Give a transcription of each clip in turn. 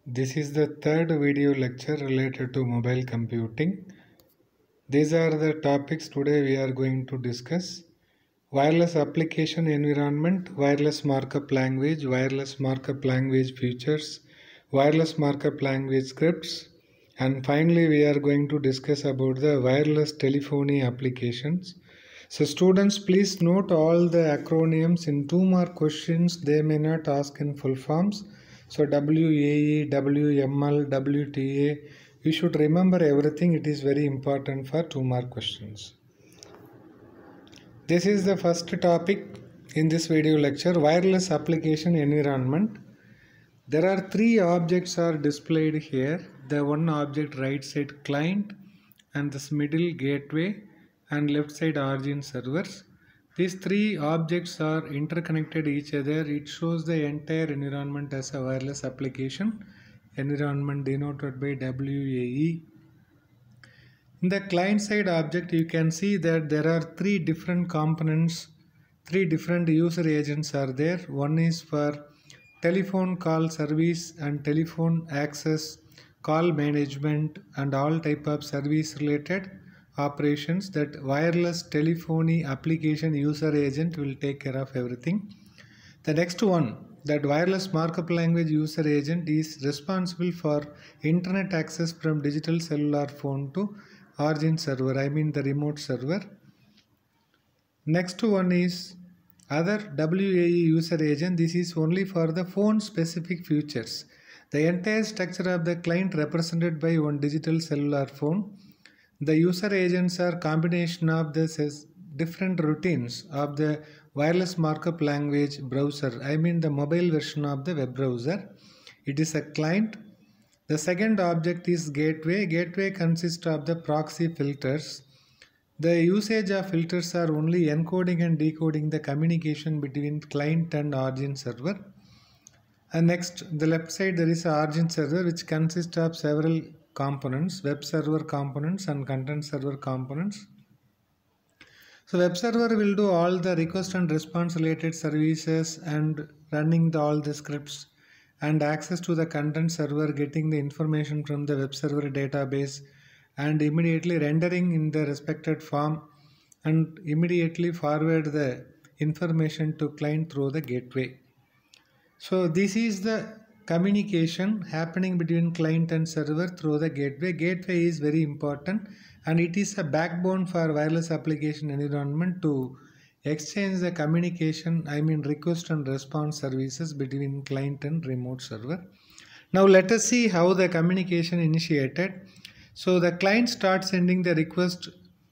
This is the third video lecture related to mobile computing. These are the topics today we are going to discuss. Wireless application environment, wireless markup language features, wireless markup language scripts, and finally we are going to discuss about the wireless telephony applications. So students, please note all the acronyms. In 2 mark questions they may not ask in full forms. So WAE, WML, WTA, you should remember everything. It is very important for 2 mark questions. This is the first topic in this video lecture, wireless application environment. There are 3 objects are displayed here. The one object right side client and this middle gateway and left side origin servers. These 3 objects are interconnected each other. It shows the entire environment as a wireless application environment denoted by WAE. In the client side object, you can see that there are 3 different components, 3 different user agents are there. One is for telephone call service and telephone access, call management and all type of service related operations. That wireless telephony application user agent will take care of everything. The next one, that wireless markup language user agent is responsible for internet access from digital cellular phone to origin server, I mean the remote server. Next one is other WAE user agent. This is only for the phone specific features. The entire structure of the client represented by one digital cellular phone. The user agents are combination of the different routines of the wireless markup language browser, I mean the mobile version of the web browser. It is a client. The second object is gateway. Gateway consists of the proxy filters. The usage of filters are only encoding and decoding the communication between client and origin server. And next, the left side there is an origin server which consists of several components, web server components and content server components. So web server will do all the request and response related services and running all the scripts, and access to the content server, getting the information from the web server database and immediately rendering in the respected form and immediately forward the information to client through the gateway. So this is the communication happening between client and server through the gateway. Gateway is very important and it is a backbone for wireless application environment to exchange the communication, I mean request and response services between client and remote server. Now let us see how the communication initiated. So the client starts sending the request.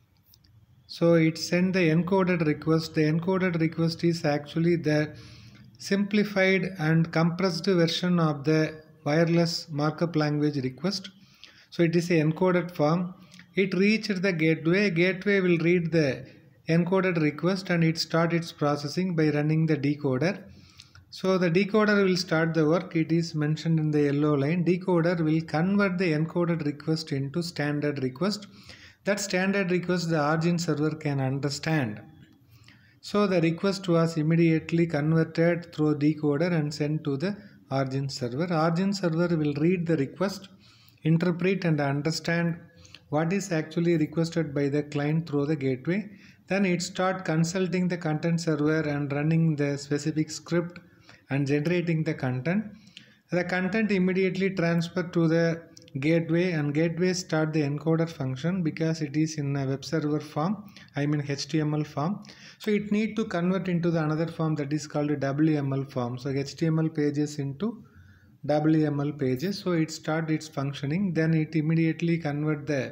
So it sent the encoded request. The encoded request is actually the simplified and compressed version of the wireless markup language request. So it is a encoded form. It reached the gateway. Gateway will read the encoded request and it start its processing by running the decoder. So the decoder will start the work. It is mentioned in the yellow line. Decoder will convert the encoded request into standard request. That standard request the origin server can understand. So the request was immediately converted through decoder and sent to the origin server. Origin server will read the request, interpret and understand what is actually requested by the client through the gateway. Then it start consulting the content server and running the specific script and generating the content. The content immediately transferred to the gateway and gateway start the encoder function because it is in a web server form, I mean HTML form. So it need to convert into the another form that is called a WML form. So HTML pages into WML pages. So it start its functioning. Then it immediately convert the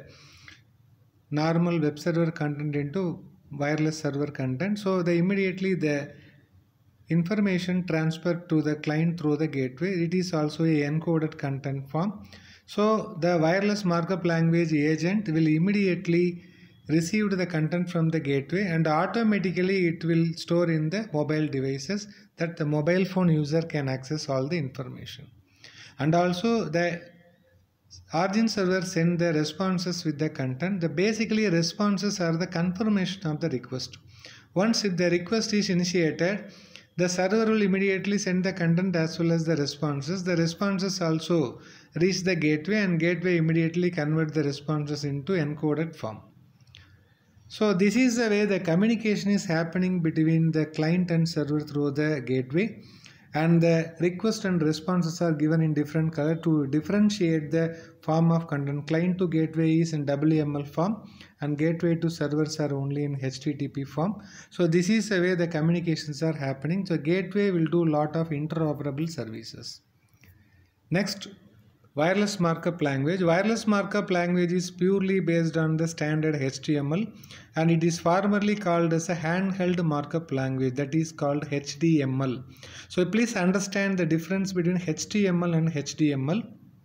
normal web server content into wireless server content. So immediately the information transferred to the client through the gateway. It is also a encoded content form. So the wireless markup language agent will immediately receive the content from the gateway and automatically it will store in the mobile devices that the mobile phone user can access all the information. And also the origin server send the responses with the content. The basically responses are the confirmation of the request. Once the request is initiated, the server will immediately send the content as well as the responses. The responses also reach the gateway, and gateway immediately convert the responses into encoded form. So this is the way the communication is happening between the client and server through the gateway, and the request and responses are given in different color to differentiate the form of content. Client to gateway is in WML form, and gateway to servers are only in HTTP form. So this is the way the communications are happening. So gateway will do a lot of interoperable services. Next, wireless markup language. Wireless markup language is purely based on the standard HTML, and it is formerly called as a handheld markup language, that is called HDML. So please understand the difference between HTML and HDML.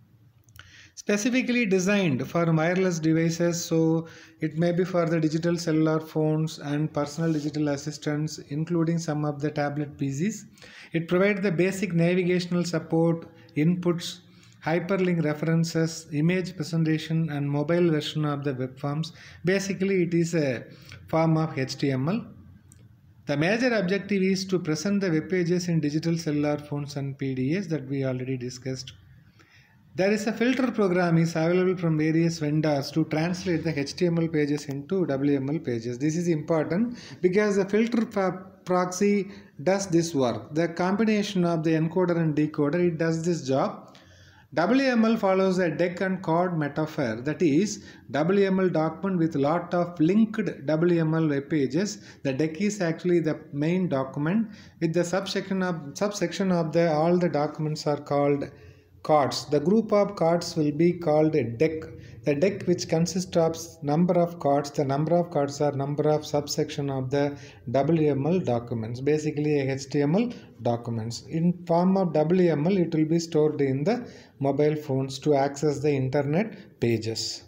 Specifically designed for wireless devices, so it may be for the digital cellular phones and personal digital assistants, including some of the tablet PCs. It provides the basic navigational support, inputs, hyperlink references, image presentation, and mobile version of the web forms. Basically, it is a form of HTML. The major objective is to present the web pages in digital cellular phones and PDAs that we already discussed. There is a filter program is available from various vendors to translate the HTML pages into WML pages. This is important because the filter proxy does this work. The combination of the encoder and decoder, it does this job. WML follows a deck and chord metaphor, that is WML document with lot of linked WML web pages. The deck is actually the main document with the subsection of the all the documents are called cards. The group of cards will be called a deck. The deck which consists of number of cards. The number of cards are number of subsection of the WML documents. Basically a HTML documents. In form of WML, it will be stored in the mobile phones to access the internet pages.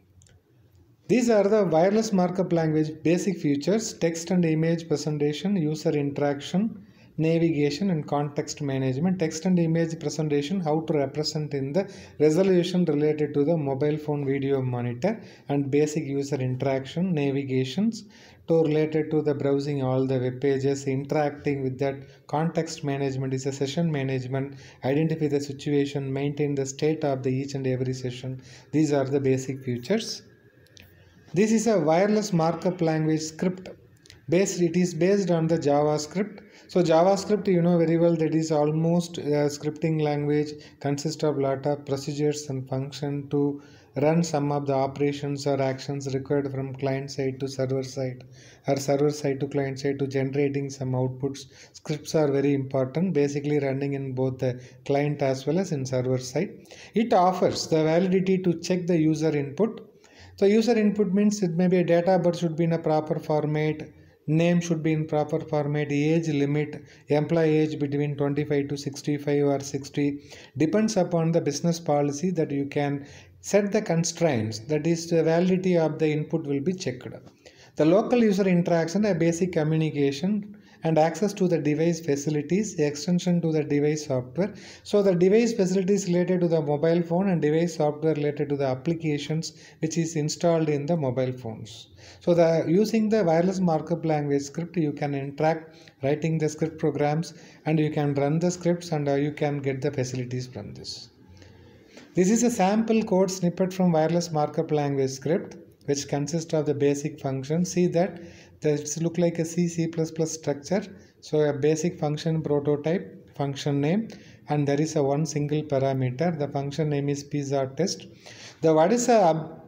These are the wireless markup language basic features: text and image presentation, user interaction, navigation, and context management. Text and image presentation, how to represent in the resolution related to the mobile phone video monitor, and basic user interaction, navigations to related to the browsing all the web pages, interacting with that. Context management is a session management, identify the situation, maintain the state of the each and every session. These are the basic features. This is a wireless markup language script. It is based on the JavaScript. So JavaScript, you know very well, that is almost a scripting language, consists of lot of procedures and function to run some of the operations or actions required from client side to server side, or server side to client side, to generating some outputs. Scripts are very important, basically running in both the client as well as in server side. It offers the validity to check the user input. So user input means it may be a date of birth should be in a proper format, name should be in proper format, age limit, employee age between 25 to 65 or 60, depends upon the business policy that you can set the constraints, that is the validity of the input will be checked. The local user interaction, a basic communication and access to the device facilities, extension to the device software. So the device facilities related to the mobile phone and device software related to the applications which is installed in the mobile phones. So using the wireless markup language script, you can interact writing the script programs, and you can run the scripts, and you can get the facilities from this. This is a sample code snippet from wireless markup language script, which consists of the basic functions. See that this look like a C++ structure. So a basic function prototype, function name, and there is a one single parameter. The function name is pizza test. What is a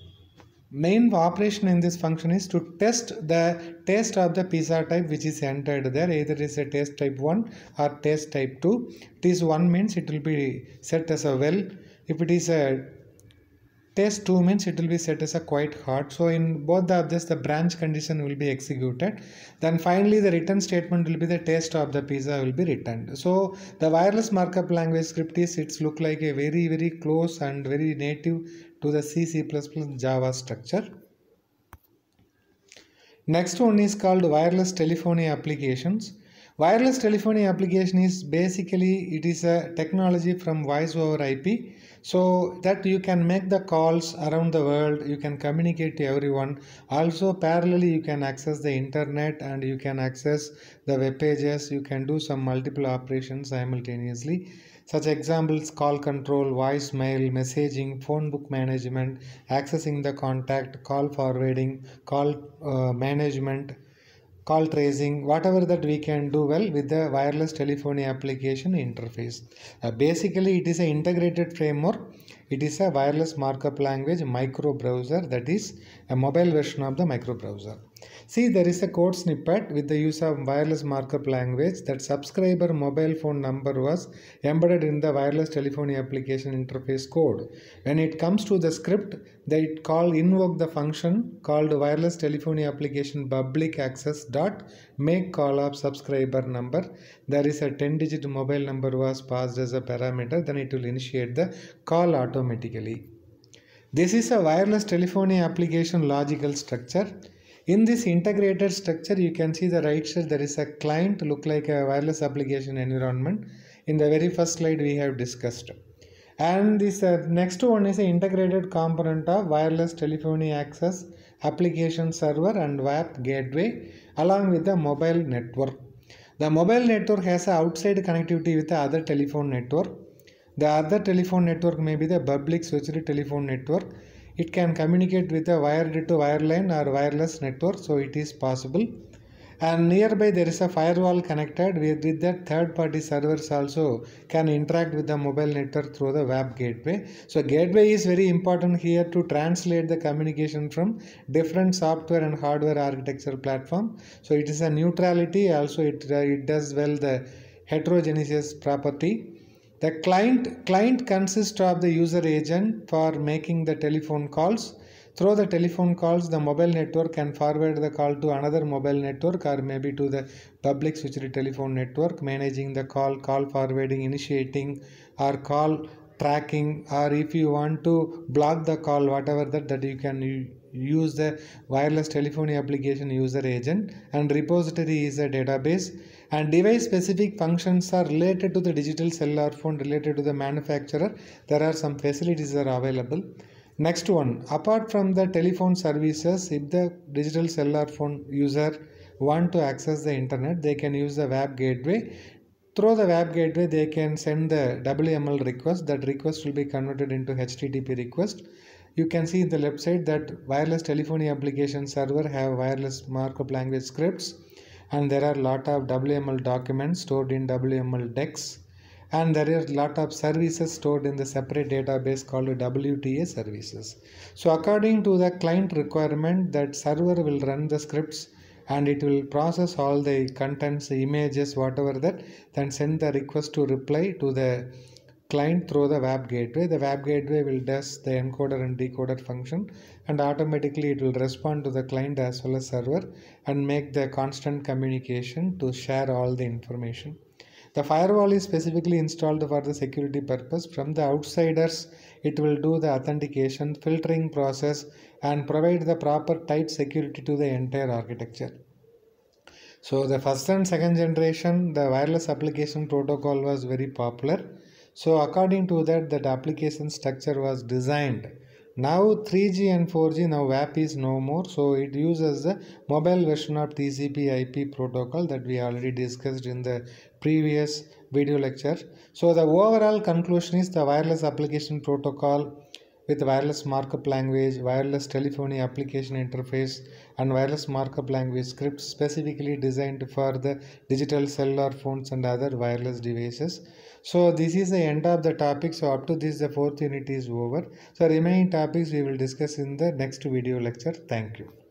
main operation in this function is to test the taste of the pizza type which is entered there. Either it is a taste type 1 or taste type 2. It is 1 means it will be set as a well. If it is a taste 2 means it will be set as a quite hot. So in both of this, the branch condition will be executed. Then finally the return statement will be the taste of the pizza will be returned. So the wireless markup language script is, it's look like a very close and very native to the C++ Java structure. Next one is called wireless telephony applications. Wireless telephony application is basically it is a technology from voice over IP, so that you can make the calls around the world, you can communicate to everyone. Also parallelly you can access the internet and you can access the web pages, you can do some multiple operations simultaneously. Such examples: call control, voicemail, messaging, phone book management, accessing the contact, call forwarding, call management, call tracing, whatever that we can do well with the wireless telephony application interface. Basically it is an integrated framework. It is a wireless markup language micro browser, that is a mobile version of the micro browser. See, there is a code snippet with the use of wireless markup language. That subscriber mobile phone number was embedded in the wireless telephony application interface code. When it comes to the script, they invoke the function called wireless telephony application public access dot make call of subscriber number. There is a 10-digit mobile number was passed as a parameter, then it will initiate the call automatically. This is a wireless telephony application logical structure. In this integrated structure, you can see the right side there is a client look like a wireless application environment. In the very first slide we have discussed. And this next one is an integrated component of wireless telephony access application server and WAP gateway along with the mobile network. The mobile network has an outside connectivity with the other telephone network. The other telephone network may be the public switched telephone network. It can communicate with a wired to wireline or wireless network, so it is possible. And nearby there is a firewall connected with that third party servers also can interact with the mobile network through the WAP gateway. So gateway is very important here to translate the communication from different software and hardware architecture platform. So it is a neutrality, also it does well the heterogeneous property. The client consists of the user agent for making the telephone calls. Through the telephone calls, the mobile network can forward the call to another mobile network or maybe to the public switched telephone network, managing the call forwarding, initiating or call tracking, or if you want to block the call, whatever that you can use the wireless telephony application user agent. And repository is a database. And device specific functions are related to the digital cellular phone, related to the manufacturer. There are some facilities that are available. Next one, apart from the telephone services, if the digital cellular phone user want to access the internet, they can use the WAP gateway. Through the WAP gateway, they can send the WML request. That request will be converted into HTTP request. You can see in the left side that wireless telephony application server have wireless markup language scripts, and there are lot of WML documents stored in WML decks, and there are lot of services stored in the separate database called WTA services. So according to the client requirement, that server will run the scripts and it will process all the contents, images, whatever that, then send the request to reply to the client through the WAP gateway. The WAP gateway will does the encoder and decoder function, and automatically it will respond to the client as well as server and make the constant communication to share all the information. The firewall is specifically installed for the security purpose. From the outsiders, it will do the authentication, filtering process and provide the proper tight security to the entire architecture. So the first and second generation, the wireless application protocol was very popular. So according to that, that application structure was designed. Now 3G and 4G, now WAP is no more. So it uses the mobile version of TCP IP protocol that we already discussed in the previous video lecture. So the overall conclusion is the wireless application protocol with wireless markup language, wireless telephony application interface and wireless markup language scripts specifically designed for the digital cellular phones and other wireless devices. So this is the end of the topic. So up to this, the fourth unit is over. So remaining topics we will discuss in the next video lecture. Thank you.